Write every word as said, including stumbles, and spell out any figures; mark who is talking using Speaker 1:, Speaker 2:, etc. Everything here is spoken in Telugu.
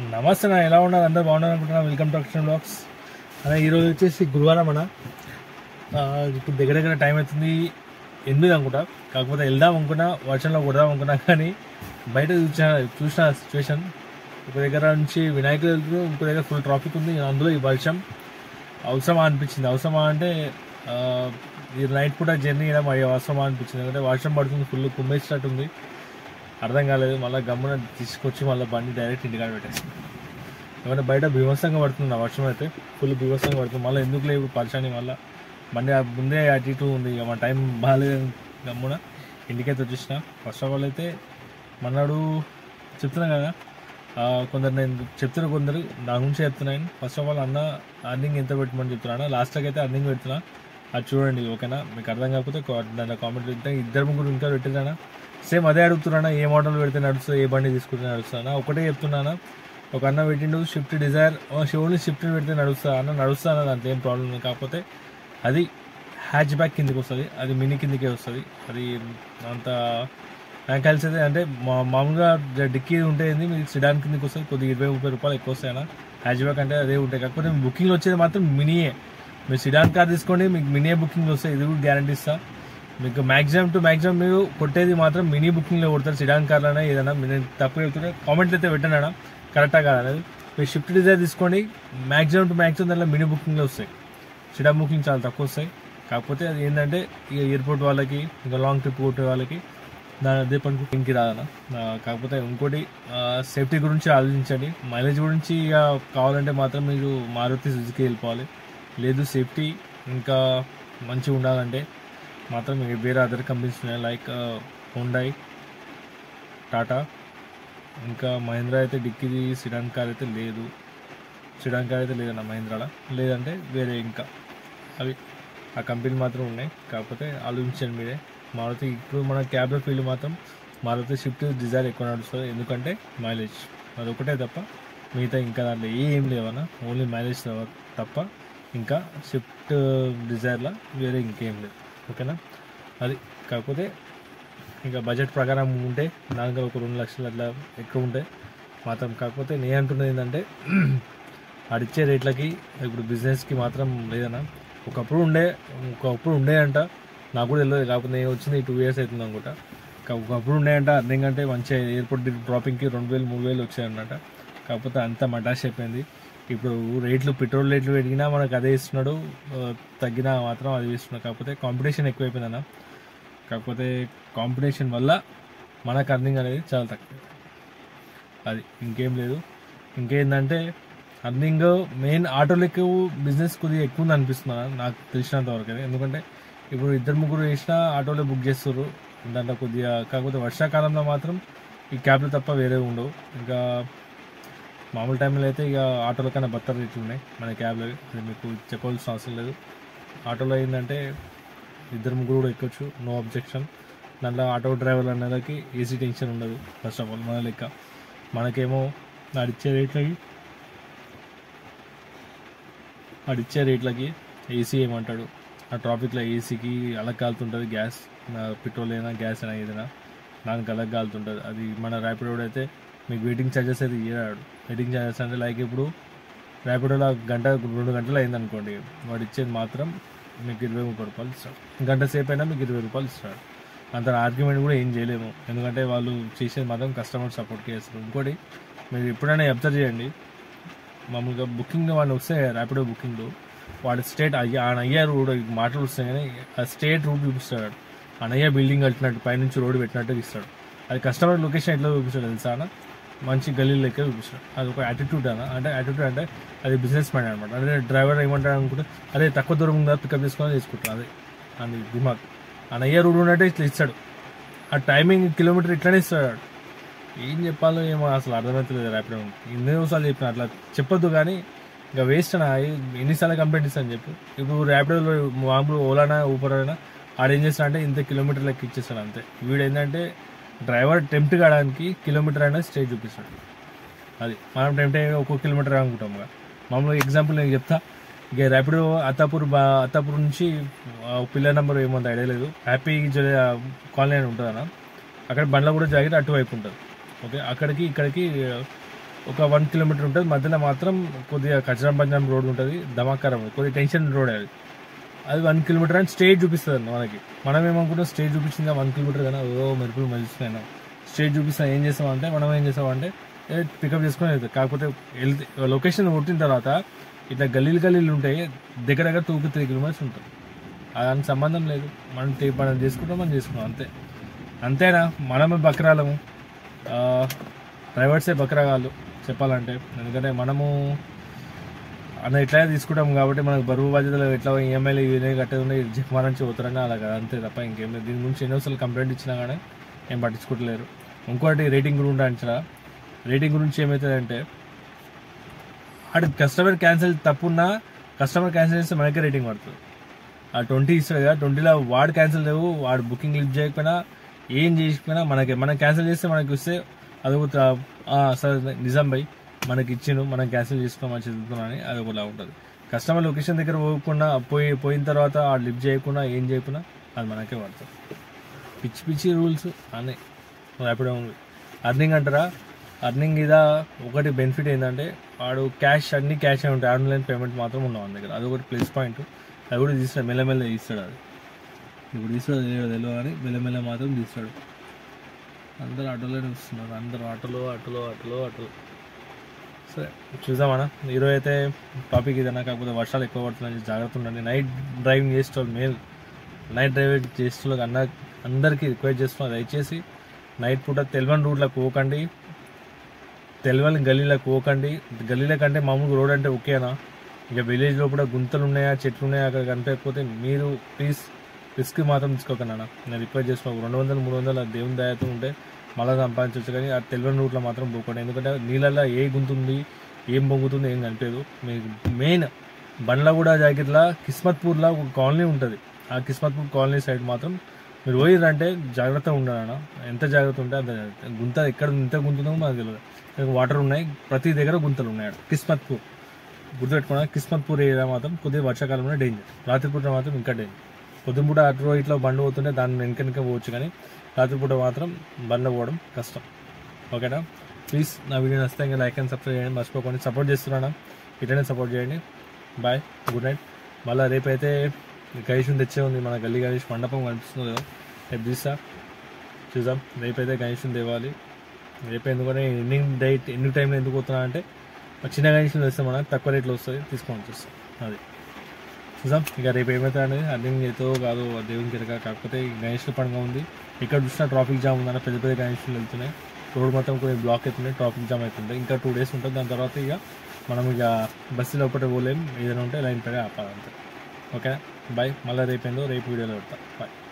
Speaker 1: నమస్తే నా ఎలా ఉన్నారు అందరూ బాగున్నారు అనుకుంటున్నా. వెల్కమ్ టు అక్షర్ బ్లాగ్స్ అలా ఈరోజు వచ్చేసి గురువారం అన్న. ఇప్పుడు దగ్గర దగ్గర టైం అవుతుంది ఎనిమిది అనుకుంటా. కాకపోతే వెళ్దాం అనుకున్నా, వర్షంలో కొడదాం అనుకున్నా, కానీ బయట చూసిన చూసిన సిచ్యువేషన్ ఒక దగ్గర నుంచి వినాయకుడు వెళ్తూ ఇంకో దగ్గర ఫుల్ ట్రాఫిక్ ఉంది. అందులో ఈ వర్షం అవసరమా అనిపించింది. అవసరమా అంటే ఈ నైట్ పూట జర్నీ చేయడం అవసరమా అనిపించింది. ఎందుకంటే వర్షం పడుతుంది, ఫుల్ కుమ్మేసినట్టు ఉంది. అర్థం కాలేదు. మళ్ళీ గమ్మున తీసుకొచ్చి మళ్ళీ బండి డైరెక్ట్ ఇంటికాడ పెట్టేసి, ఎందుకంటే బయట బీభత్సంగా పడుతుంది వర్షం అయితే, ఫుల్ బీభత్సంగా పడుతుంది. మళ్ళీ ఎందుకు లేవు పరిశాని, మళ్ళీ బండి ముందే అటు ఇటు ఉంది. ఇక మన టైం బాగాలేదు, గమ్మున ఇంటికైతే వచ్చేసిన. ఫస్ట్ ఆఫ్ ఆల్ అయితే మన్నాడు చెప్తున్నాను కదా, కొందరు నేను చెప్తున్నా, కొందరు నా గురించి చెప్తున్నాను. ఫస్ట్ ఆఫ్ ఆల్ అన్న అర్నింగ్ ఎంత పెట్టమని చెప్తున్నా, లాస్ట్కి అయితే అర్నింగ్ పెడుతున్నా, అది చూడండి. ఓకేనా? మీకు అర్థం కాకపోతే దాంట్లో కామెంట్ పెడితే ఇద్దరు ముగ్గురు ఇంకా పెట్టినా సేమ్ అదే అడుగుతున్నానా, ఏ మోడల్ పెడితే నడుస్తుంది, ఏ బండి తీసుకుంటే నడుస్తానా. ఒకటే చెప్తున్నానా, ఒక అన్న పెట్టిండు షిఫ్ట్ డిజైర్, ఓన్లీ షిఫ్ట్ పెడితే నడుస్తా అన్న, నడుస్తా అన్న, దాంట్లో ఏం ప్రాబ్లం లేదు. కాకపోతే అది హ్యాచ్ బ్యాక్ కిందకి వస్తుంది, అది మినీ కిందకే వస్తుంది. అది అంత నాకు కలిసి అయితే అంటే మా మామూలుగా డిక్కీ ఉంటుంది, మీకు సిడాన్ కిందకి వస్తుంది. కొద్దిగా ఇరవై ముప్పై రూపాయలు ఎక్కువ వస్తాయన్న. హ్యాచ్ బ్యాక్ అంటే అదే ఉంటాయి. కాకపోతే బుకింగ్లో వచ్చేది మాత్రం మినీయే. మీరు సిడాన్ కార్ తీసుకోండి, మీకు మినీ బుకింగ్ వస్తాయి. ఇది కూడా గ్యారంటీ ఇస్తా మీకు. మ్యాక్సిమం టు మ్యాక్సిమం మీరు కొట్టేది మాత్రం మినీ బుకింగ్లో కొడతారు. సిడాన్ కార్లోనే ఏదైనా నేను తప్పు వెళ్తుంటే కామెంట్లు అయితే పెట్టాను, కరెక్టా కాదనేది. మీరు షిఫ్ట్ డిజైర్ తీసుకోండి, మ్యాక్సిమం టు మ్యాక్సిమం దాంట్లో మినీ బుకింగ్లో వస్తాయి. సిడాన్ బుకింగ్ చాలా తక్కువ వస్తాయి. కాకపోతే అది ఏంటంటే ఇక ఎయిర్పోర్ట్ వాళ్ళకి, ఇంకా లాంగ్ ట్రిప్ కొట్టే వాళ్ళకి దాని అదే పనికి ఇంకి రాదన్న. కాకపోతే ఇంకోటి సేఫ్టీ గురించి ఆలోచించండి. మైలేజ్ గురించి ఇక కావాలంటే మాత్రం మీరు మారుతి సుజుకి వెళ్ళిపోవాలి. లేదు సేఫ్టీ ఇంకా మంచిగా ఉండాలంటే మాత్రం వేరే అదర్ కంపెనీస్ ఉన్నాయి, లైక్ హోండాయ్, టాటా, ఇంకా మహీంద్రా అయితే డిక్కీది సిడాన్ కార్ అయితే లేదు. సిడాన్ కార్ అయితే లేదన్న మహీంద్రాలో. లేదంటే వేరే ఇంకా అవి ఆ కంపెనీ మాత్రం ఉన్నాయి. కాకపోతే ఆలోచించండి మీరే. మారుతి ఇప్పుడు మన క్యాబ్లో ఫీల్డ్ మాత్రం మారుతి స్విఫ్ట్ డిజైర్ ఎక్కువ నడుస్తుంది, ఎందుకంటే మైలేజ్ అదొకటే తప్ప మిగతా ఇంకా దాంట్లో ఏం లేవన్నా. ఓన్లీ మైలేజ్ తప్ప ఇంకా స్విఫ్ట్ డిజైర్లో వేరే ఇంకేం లేదు. ఓకేనా? అది కాకపోతే ఇంకా బడ్జెట్ ప్రకారం ఉంటే దానికి ఒక రెండు లక్షలు అట్లా ఎక్కువ ఉంటాయి మాత్రం. కాకపోతే నేను అంటున్నది ఏంటంటే అడిచ్చే రేట్లకి ఇప్పుడు బిజినెస్కి మాత్రం లేదన్నా. ఒకప్పుడు ఉండే ఒకప్పుడు ఉండే అంట, నాకు కూడా తెలియదు. కాకపోతే నేను వచ్చింది టూ ఇయర్స్ అవుతుంది అనుకుంటా. ఒకప్పుడు ఉండేయంట అర్థం అంటే మంచిగా ఎయిర్పోర్ట్ డ్రాపింగ్కి రెండు వేలు మూడు వేలు వచ్చాయన్నమాట. కాకపోతే అంతా మటాష్ అయిపోయింది. ఇప్పుడు రేట్లు, పెట్రోల్ రేట్లు పెరిగినా మనకు అదే ఇస్తున్నాడు, తగ్గినా మాత్రం అది ఇస్తున్నాడు. కాకపోతే కాంపిటీషన్ ఎక్కువైపోయిందన్న. కాకపోతే కాంపిటీషన్ వల్ల మనకు అర్నింగ్ అనేది చాలా తక్కువ. అది ఇంకేం లేదు. ఇంకేందంటే అర్నింగ్ మెయిన్ ఆటోలకు బిజినెస్ కొద్దిగా ఎక్కువ ఉంది అనిపిస్తున్నా నాకు తెలిసినంత వరకు అది. ఎందుకంటే ఇప్పుడు ఇద్దరు ముగ్గురు వేసినా ఆటోలో బుక్ చేస్తారు దాంట్లో కొద్దిగా. కాకపోతే వర్షాకాలంలో మాత్రం ఈ క్యాబ్లు తప్ప వేరే ఉండవు. ఇంకా మామూలు టైంలో అయితే ఇక ఆటోల కన్నా బత్తర రేట్లు ఉన్నాయి మన క్యాబ్లో, అది మీకు చెప్పవలసిన అవసరం లేదు. ఆటోలో ఏంటంటే ఇద్దరు ముగ్గురు కూడా ఎక్కొచ్చు, నో అబ్జెక్షన్. దాంట్లో ఆటో డ్రైవర్లు అనేదానికి ఏసీ టెన్షన్ ఉండదు. ఫస్ట్ ఆఫ్ ఆల్ మన లెక్క మనకేమో అడిచ్చే రేట్లకి అడిచ్చే రేట్లకి ఏసీ ఏమంటాడు, ఆ ట్రాఫిక్లో ఏసీకి అలగ్ కాలుతుంటుంది. గ్యాస్ పెట్రోల్ అయినా గ్యాస్ అయినా ఏదైనా దానికి అలగ్ కాలుతుంటుంది. అది మన ర్యాపిడో అయితే మీకు వెయిటింగ్ ఛార్జెస్ అయితే ఇయ్యాడు. వెయిటింగ్ ఛార్జెస్ అంటే లైక్ ఇప్పుడు ర్యాపిడోలో గంట రెండు గంటలు అయిందనుకోండి, వాడు ఇచ్చేది మాత్రం మీకు ఇరవై ముప్పై రూపాయలు ఇస్తాడు. గంట సేపు అయినా మీకు ఇరవై రూపాయలు ఇస్తాడు. అంత ఆర్గ్యుమెంట్ కూడా ఏం చేయలేము, ఎందుకంటే వాళ్ళు చేసేది మాత్రం కస్టమర్ సపోర్ట్కి చేస్తారు. ఇంకోటి మీరు ఎప్పుడైనా అబ్జర్వ్ చేయండి, మామూలుగా బుకింగ్ వాళ్ళు వస్తే ర్యాపిడో బుకింగ్లో వాడు స్టేట్ అయ్యా ఆయన అయ్యా రోడ్ మాటలు వస్తాయి, కానీ ఆ స్టేట్ రూట్ చూపిస్తాడు. అనయ్య బిల్డింగ్ కట్టినట్టు పైనుంచి రోడ్డు పెట్టినట్టు ఇస్తాడు. అది కస్టమర్ లొకేషన్ ఎట్లా చూపిస్తాడు తెలుసా అన్న, మంచి గల్లీ లెక్క చూపిస్తాడు. అది ఒక యాటిట్యూడ్ అన్న. అంటే యాటిట్యూడ్ అంటే అది బిజినెస్ మ్యాన్ అనమాట. అంటే డ్రైవర్ ఏమంటాడు అనుకుంటే అదే తక్కువ దూరం ఉందా పికప్ చేసుకొని తీసుకుంటాడు. అదే అని దిమాగ్. అనయ్య రోడ్ ఉన్నట్టే ఇట్లా ఇస్తాడు. ఆ టైమింగ్ కిలోమీటర్ ఇట్లనే ఇస్తాడు. ఏం చెప్పాలో ఏమో అసలు అర్థమవుతలేదు. ర్యాపిడో ఎన్నోసార్లు చెప్పిన అట్లా చెప్పొద్దు, కానీ ఇంకా వేస్ట్ అన్న. ఎన్నిసార్లు కంప్లైంట్ ఇస్తాను చెప్పు. ఇప్పుడు ర్యాపిడోలో మామూలు ఓలానా ఊపర్ అయినా ఆడేం చేస్తాడు అంటే ఇంత కిలోమీటర్ లెక్క ఇచ్చేస్తాడు అంతే. వీడు ఏంటంటే డ్రైవర్ టెంప్ట్ కావడానికి కిలోమీటర్ అయినా స్టేజ్ చూపిస్తాడు. అది మనం టెంప్ట్ అయ్యి ఒక్కొక్క కిలోమీటర్ అనుకుంటాం. మామూలుగా ఎగ్జాంపుల్ నేను చెప్తా. ఇక ర్యాపిడో అత్తాపూర్ బా అత్తాపూర్ నుంచి పిల్లర్ నెంబర్ ఏమంత ఐడియా లేదు, హ్యాపీ కాలనీ అని ఉంటుంది అన్న. అక్కడ బండ్ల కూడా జాగ్రత్త అటువైపు ఉంటుంది. ఓకే, అక్కడికి ఇక్కడికి ఒక వన్ కిలోమీటర్ ఉంటుంది, మధ్యలో మాత్రం కొద్దిగా కచరం పంజరం రోడ్ ఉంటుంది, ధమాకారం కొద్దిగా టెన్షన్ రోడ్ అది అది వన్ కిలోమీటర్ అని స్టేజ్ చూపిస్తుంది అండి మనకి. మనం ఏమనుకుంటాం స్టేజ్ చూపించింది వన్ కిలోమీటర్ కానీ ఓ మెరుపులు మలుస్తున్నాయినా స్టేజ్ చూపిస్తా ఏం చేస్తామంటే మనం ఏం చేస్తామంటే పికప్ చేసుకొని వెళ్తాం. కాకపోతే వెళ్తే లొకేషన్ కొట్టిన తర్వాత ఇట్లా గల్లీలు గల్లీలు ఉంటాయి, దగ్గర దగ్గర టూ కి త్రీ కిలోమీటర్స్ ఉంటుంది. దానికి సంబంధం లేదు, మనం మనం చేసుకుంటాం మనం చేసుకుంటాం అంతే. అంతేనా మనమే బక్రాలము, ప్రైవేట్సే బక్రాగాళ్ళు చెప్పాలంటే. ఎందుకంటే మనము అన్న ఇట్లా తీసుకుంటాం కాబట్టి మనకు బరువు బాధ్యతలు ఎట్లా ఈఎంఐలు ఇవన్నీ కట్టేది ఉన్నాయి, జగమార నుంచి పోతారని అలా కదా అంతే తప్ప ఇంకేం లేదు. దీని గురించి ఎన్నోసార్లు కంప్లైంట్ ఇచ్చినా కానీ ఏం పట్టించుకోవట్లేరు. ఇంకోటి రేటింగ్ గురించి అంచనా, రేటింగ్ గురించి ఏమవుతుందంటే అటు కస్టమర్ క్యాన్సిల్ తప్పున్నా కస్టమర్ క్యాన్సిల్ చేస్తే మనకే రేటింగ్ పడుతుంది. ఆ ట్వంటీ ఇస్తాడు కదా, ట్వంటీలో వాడు క్యాన్సిల్ లేవు, వాడు బుకింగ్ లిఫ్ట్ చేయకపోయినా ఏం చేయకపోయినా మనకి మనం క్యాన్సిల్ చేస్తే మనకి వస్తే అది ఒక సరే నిజాం భయ్ మనకి ఇచ్చిండు మనం క్యాన్సిల్ చేసుకోమని చదువుతున్నా అని అది ఒకలా ఉంటుంది. కస్టమర్ లొకేషన్ దగ్గర పోకుండా పోయి పోయిన తర్వాత ఆ లిఫ్ట్ చేయకుండా ఏం చేయకుండా అది మనకే పడుతుంది. పిచ్చి పిచ్చి రూల్స్ అన్నీ ర్యాపిడో ఉంది. అర్నింగ్ అంటారా, అర్నింగ్ ఇదా ఒకటి బెనిఫిట్ ఏంటంటే వాడు క్యాష్ అన్ని క్యాష్ ఉంటాయి, ఆన్లైన్ పేమెంట్ మాత్రం ఉన్నాం మన దగ్గర, అది ఒకటి ప్లస్ పాయింట్. అది కూడా తీస్తాడు మెల్లమెల్ల తీస్తాడు, అది ఇప్పుడు తీస్తాడు తెలియదు కానీ మెల్లమెల్ల మాత్రం తీస్తాడు. అందరు ఆటోలోనే వస్తున్నారు, అందరు ఆటోలో ఆటోలో ఆటోలో ఆటోలో సరే చూద్దామన్నా. ఈరోజు అయితే టాపిక్ ఇదన్నా, కాకపోతే వర్షాలు ఎక్కువ పడుతున్నాయి జాగ్రత్త ఉండండి. నైట్ డ్రైవింగ్ చేసేవాళ్ళు మేల్ నైట్ డ్రైవింగ్ చేసేవాళ్ళకి అన్న అందరికీ రిక్వెస్ట్ చేస్తున్నాం, దయచేసి నైట్ పూట తెలివని రూట్లకు పోకండి, తెలివని గల్లీలకు పోకండి. గల్లీల కంటే మామూలుగా రోడ్ అంటే ఓకేనా, ఇక విలేజ్లో కూడా గుంతలు ఉన్నాయా చెట్లు ఉన్నాయా అక్కడ కనిపించకపోతే మీరు ప్లీజ్ రిస్క్ మాత్రం తీసుకోకండి అన్న. నేను రిక్వెస్ట్ చేస్తున్నాను, రెండు వందలు మూడు వందలు దేవుని దయతో ఉంటే మళ్ళీ సంపాదించవచ్చు, కానీ ఆ తెలివని రూట్లో మాత్రం పోకండి. ఎందుకంటే నీళ్ళల్లో ఏ గుంతుంది ఏం పొంగుతుంది ఏం కనిపించదు. మీకు మెయిన్ బండ్ల కూడా జాకెట్లా కిస్మత్పూర్లో ఒక కాలనీ ఉంటుంది, ఆ కిస్మత్పూర్ కాలనీ సైడ్ మాత్రం మీరు పోయిరంటే జాగ్రత్తగా ఉండాలన్న. ఎంత జాగ్రత్త ఉంటే అంత జాగ్రత్త. గుంత ఎక్కడ ఇంత గుంతుందో మనకు తెలియదు, వాటర్ ఉన్నాయి ప్రతి దగ్గర గుంతలు ఉన్నాయి. కిస్మత్పూర్ గుర్తుపెట్టుకున్నా, కిస్మత్పూర్ ఏరియా మాత్రం కొద్దిగా వర్షాకాలంలో డేంజర్, రాత్రిపూట మాత్రం ఇంకా డేంజర్. పొద్దుపూట అటు ఇట్లా బండి పోతుంటే దాన్ని వెనక వెనక పోవచ్చు, కానీ రాత్రిపూట మాత్రం బండ్లో పోవడం కష్టం. ఓకేనా, ప్లీజ్ నా వీడియో నచ్చితే ఇంకా లైక్ అండ్ సబ్స్క్రైబ్ చేయండి మర్చిపోకండి. సపోర్ట్ చేస్తున్నాను, ఇట్లనే సపోర్ట్ చేయండి. Bye, good night. మళ్ళీ రేపైతే గణేషుని తెచ్చే ఉంది, మన గల్లీ గణేష్ మండపం కనిపిస్తుంది కదా, రేపు తీస్తా చూద్దాం. రేపైతే గణేషుని తేవాలి. రేపు ఎందుకంటే ఎన్నింగ్ డైట్ ఎన్ని టైంలో ఎందుకు పోతున్నా అంటే చిన్న గణేషుని తెస్తే మనకు తక్కువ రేట్లో వస్తుంది, తీసుకొని వచ్చేస్తాం. అది చూద్దాం ఇక రేపు ఏమైతే అనేది అర్నింగ్ అవుతుందో కాదు దేవుని కిరక. కాకపోతే గణేష్ పండుగ ఉంది, ఇక్కడ చూసినా ట్రాఫిక్ జామ్ ఉందన్న, పెద్ద పెద్ద గణేషులు వెళ్తున్నాయి, రోడ్ మొత్తం కొన్ని బ్లాక్ అవుతున్నాయి, ట్రాఫిక్ జామ్ అవుతుంది. ఇంకా టూ డేస్ ఉంటుంది, దాని తర్వాత ఇక మనం ఇక బస్సు లోపల పోలేం, ఏదైనా ఉంటే లైన్ పైన ఆపాలంటే. ఓకే బాయ్, మళ్ళీ రేపు ఏందో రేపు వీడియోలో పెడతా. బాయ్.